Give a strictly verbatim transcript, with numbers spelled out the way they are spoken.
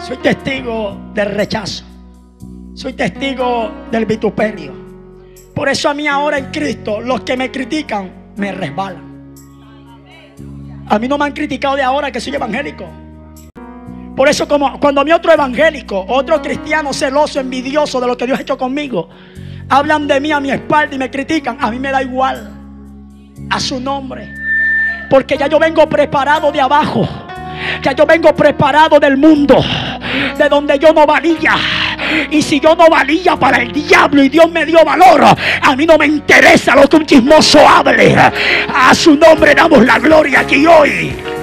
Soy testigo del rechazo. Soy testigo del vituperio. Por eso a mí ahora en Cristo, los que me critican me resbalan. A mí no me han criticado de ahora que soy evangélico. Por eso como cuando a mí otro evangélico, otro cristiano celoso, envidioso de lo que Dios ha hecho conmigo, hablan de mí a mi espalda y me critican, a mí me da igual. A su nombre. Porque ya yo vengo preparado de abajo. Ya yo vengo preparado del mundo, de donde yo no valía. Y si yo no valía para el diablo y Dios me dio valor, a mí no me interesa lo que un chismoso hable. A su nombre damos la gloria aquí hoy.